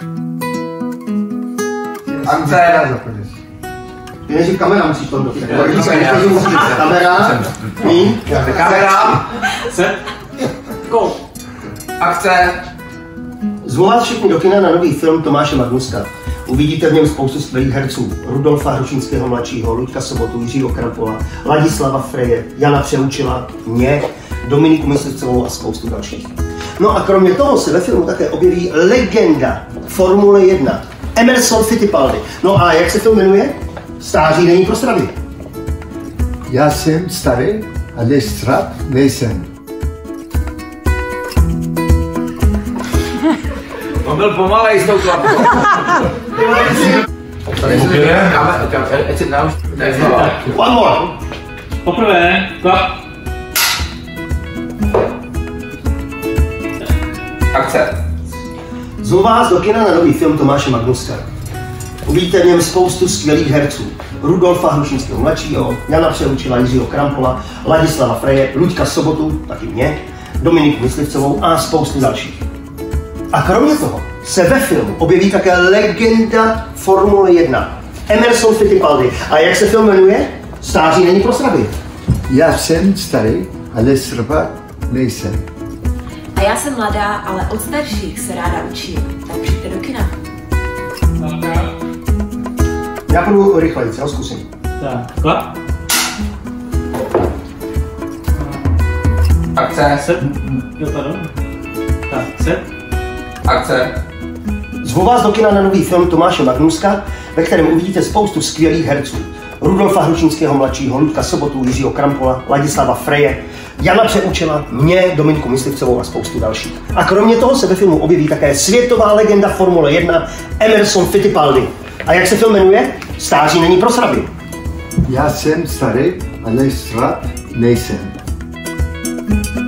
Akce. Ty než kamera musíš to dokonat. Kamera. Kamera. Set. Go. Akce. Zvu vás všichni do kina na nový film Tomáše Magnuska. Uvidíte v něm spoustu skvělých herců. Rudolfa Hrušínského mladšího, Luďka Sobotu, Jiřího Krampola, Ladislava Freje, Jana Přeučila, mě, Dominiku Myslivcovou a spoustu dalších. No a kromě toho se ve filmu také objeví legenda Formule 1, Emerson Fittipaldi. No a jak se film jmenuje? Stáří není pro stravy. Já jsem starý, ale strap nejsem. On byl pomalej s tou klapkou. One more. Poprvé, klap. Akce. Zvu vás do kina na nový film Tomáše Magnuska. Uvidíte v něm spoustu skvělých herců. Rudolfa Hrušínského mladšího, Jana Přeučila, Jiřího Krampola, Ladislava Freje, Luďka Sobotu, taky mě, Dominiku Myslivcovou a spoustu dalších. A kromě toho se ve filmu objeví také legenda Formule 1, Emerson Fittipaldi. A jak se film jmenuje? Stáří není pro sraby. Já jsem starý, ale strap nejsem. A já jsem mladá, ale od starších se ráda učím. Tak přijďte do kina. Já půjdu rychleji, já zkusím. Tak, klap. Akce. Set. Jo, pardon. Tak, set. Akce. Zvu vás do kina na nový film Tomáše Magnuska, ve kterém uvidíte spoustu skvělých herců. Rudolfa Hrušínského mladšího, Luďka Sobotu, Jiřího Krampola, Ladislava Freje, Jana Přeučila, mě, Dominiku Myslivcovou a spoustu dalších. A kromě toho se ve filmu objeví také světová legenda Formule 1 Emerson Fittipaldi. A jak se film jmenuje? Stáří není pro sraby. Já jsem starý, ale strap nejsem.